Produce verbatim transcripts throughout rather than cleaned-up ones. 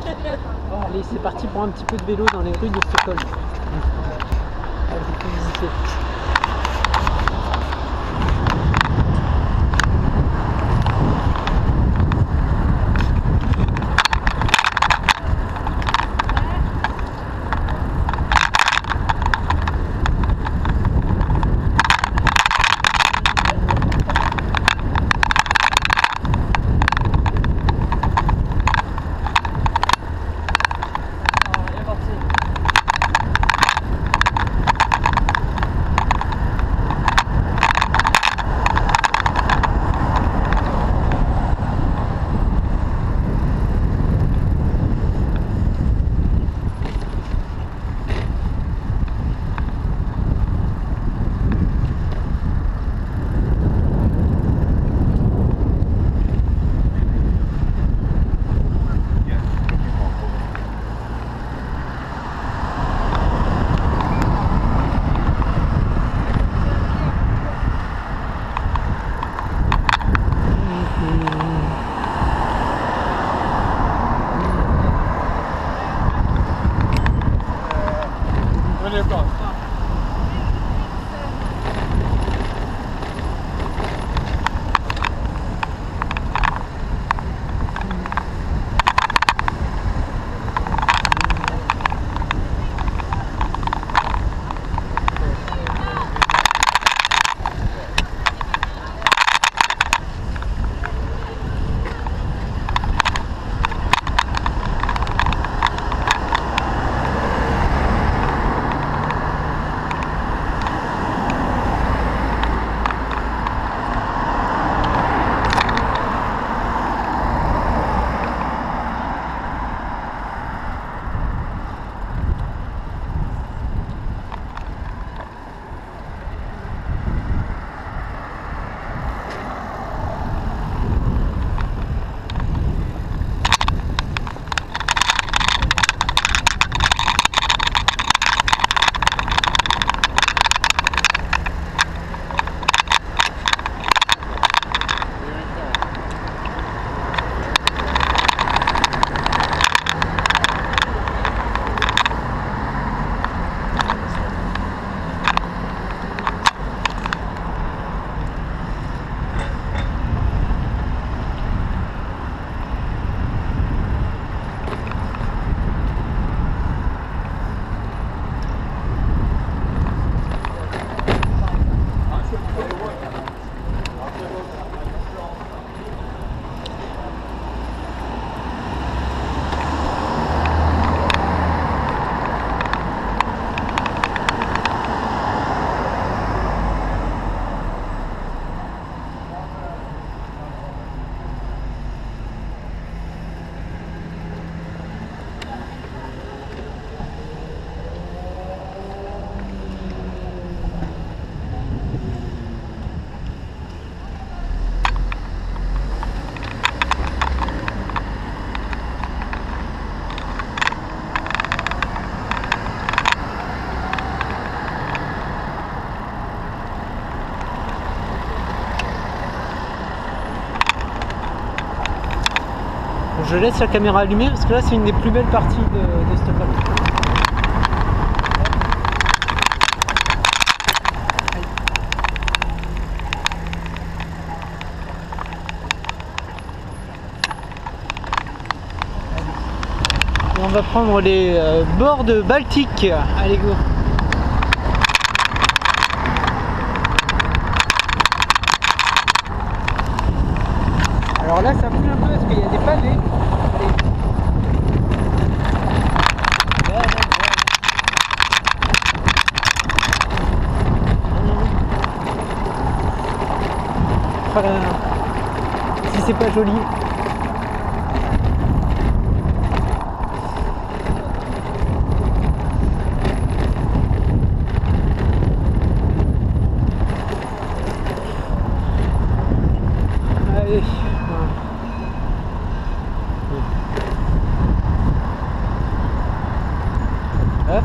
Allez, c'est parti pour un petit peu de vélo dans les rues de Stockholm. Allez, on peut visiter. Je laisse la caméra allumée parce que là c'est une des plus belles parties de, de Stockholm. Et on va prendre les euh, bords de Baltique. Allez go. Alors là ça bouge un peu parce qu'il y a des pavés. Allez. Voilà. Si c'est pas joli. Allez. Hop.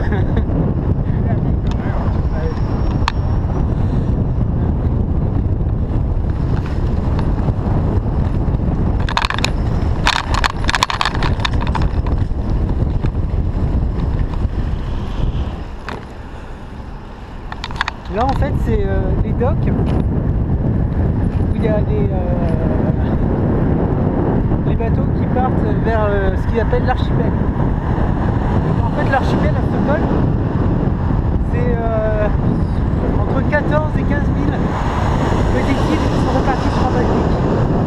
Là en fait c'est euh, les docks où il y a les, euh, les bateaux qui partent vers euh, ce qu'ils appellent l'archipel. En fait l'archipel à Stockholm c'est euh, entre quatorze et quinze mille petites îles qui sont réparties sur un Baltique.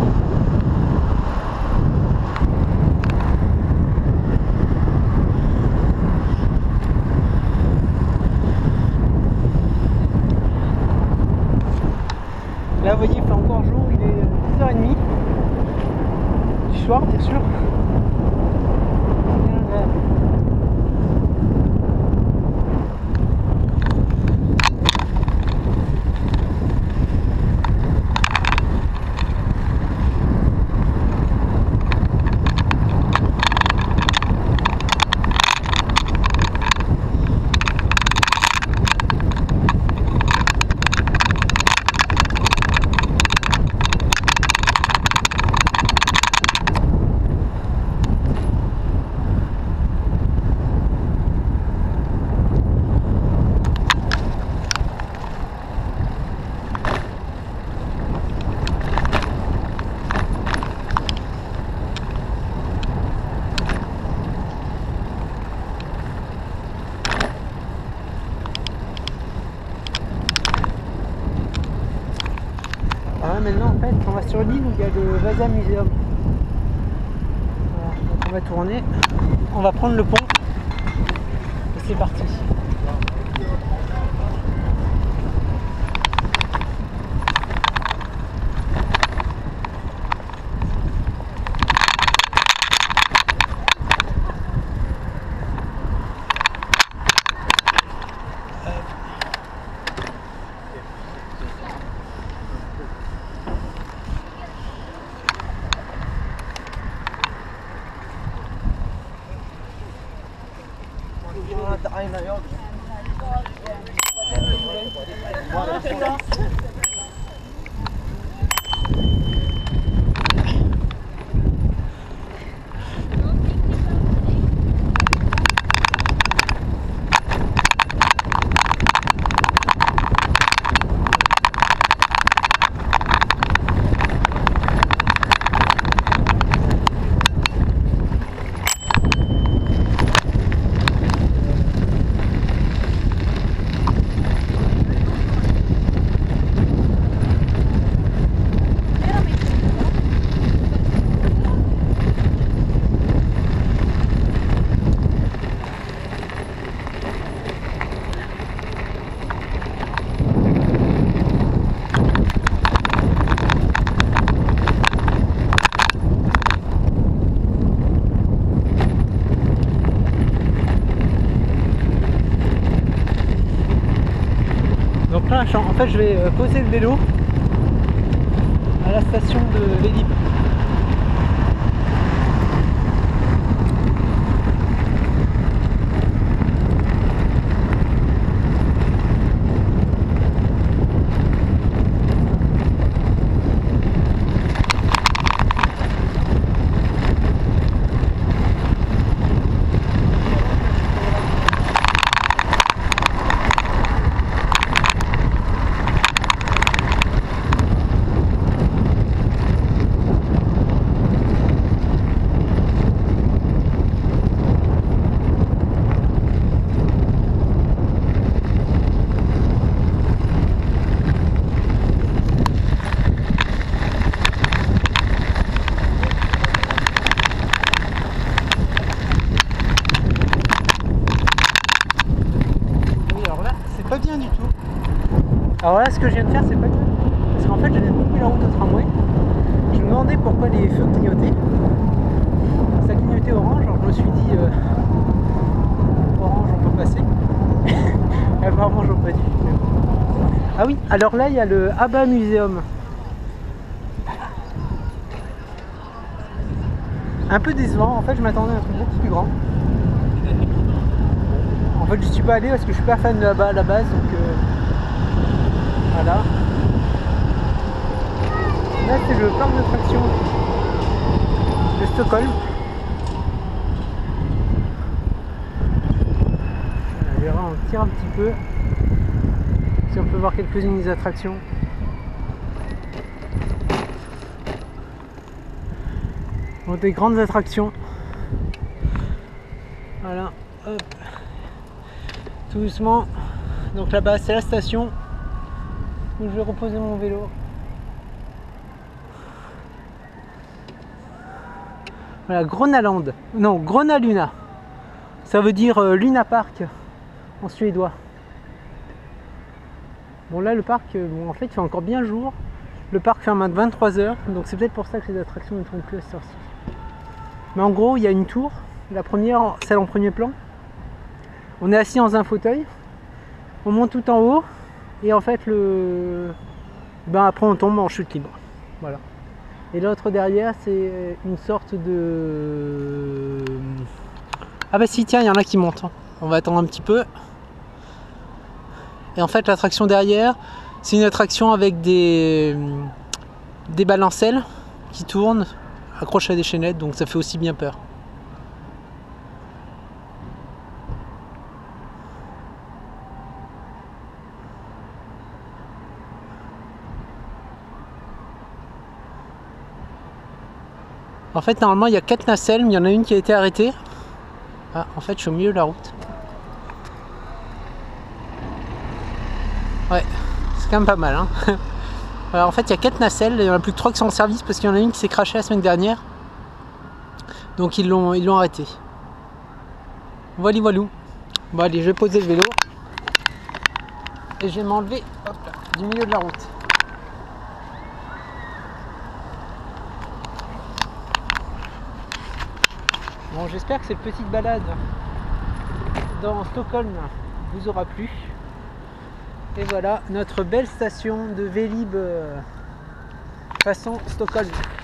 Là vous voyez il fait encore jour, il est dix heures trente du soir bien sûr. Maintenant en fait on va sur l'île où il y a le Vasa Museum. Voilà, donc on va tourner, on va prendre le pont et c'est parti. Donc là en fait je vais poser le vélo à la station de Vélib. Pas bien du tout. Alors là ce que je viens de faire c'est pas bien du tout. Parce qu'en fait j'avais beaucoup la route au tramway. Je me demandais pourquoi les feux clignotaient. Ça clignotait orange, alors je me suis dit euh, orange on peut passer. Apparemment j'en pas dit. Ah oui, alors là il y a le Abba Museum. Un peu décevant, en fait je m'attendais à un truc beaucoup plus grand. En fait, je suis pas allé parce que je suis pas fan de là-bas à la base, donc euh, voilà. Là, c'est le parc d'attractions de Stockholm. On verra, on tire un petit peu si on peut voir quelques-unes des attractions. Bon, des grandes attractions. Voilà, hop. Tout doucement. Donc là-bas, c'est la station où je vais reposer mon vélo. Voilà, Gronaland. Non, Gröna Lund. Ça veut dire euh, Luna Park en suédois. Bon, là, le parc, euh, bon, en fait, il fait encore bien jour. Le parc ferme à vingt-trois heures, donc c'est peut-être pour ça que les attractions ne tournent plus à cette heure-ci. Mais en gros, il y a une tour. La première, celle en premier plan. On est assis dans un fauteuil. On monte tout en haut. Et en fait, le... ben, après, on tombe en chute libre. Voilà. Et l'autre derrière, c'est une sorte de... Ah bah si, tiens, il y en a qui montent. On va attendre un petit peu. Et en fait, l'attraction derrière, c'est une attraction avec des, des balancelles qui tournent, accrochées à des chaînettes, donc ça fait aussi bien peur. En fait, normalement, il y a quatre nacelles, mais il y en a une qui a été arrêtée. Ah, en fait, je suis au milieu de la route. Ouais, c'est quand même pas mal. Hein. Alors, en fait, il y a quatre nacelles, il n'y en a plus que trois qui sont en service parce qu'il y en a une qui s'est crachée la semaine dernière. Donc, ils l'ont ils l'ont arrêtée. Voilà, voilà. Bon, allez, je vais poser le vélo. Et je vais m'enlever du milieu de la route. Bon, j'espère que cette petite balade dans Stockholm vous aura plu. Et voilà notre belle station de Vélib façon Stockholm.